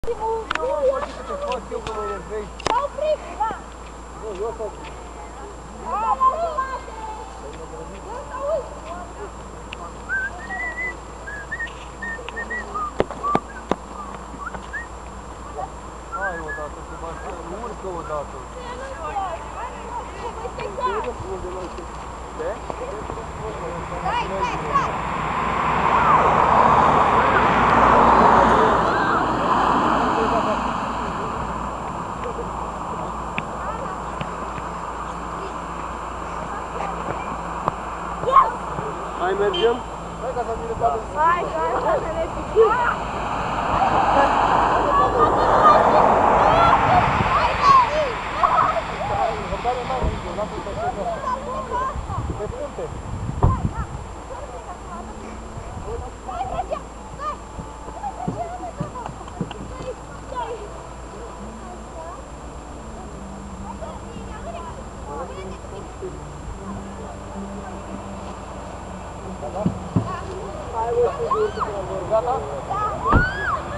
S-a oprit, da! Eu s-a oprit. Hai odată, Sebastian, urcă odată. Stai, stai, stai! Hai, mergem? Hai ca să mi le bată. Hai, hai, să ne picim! Pe punte. Gata?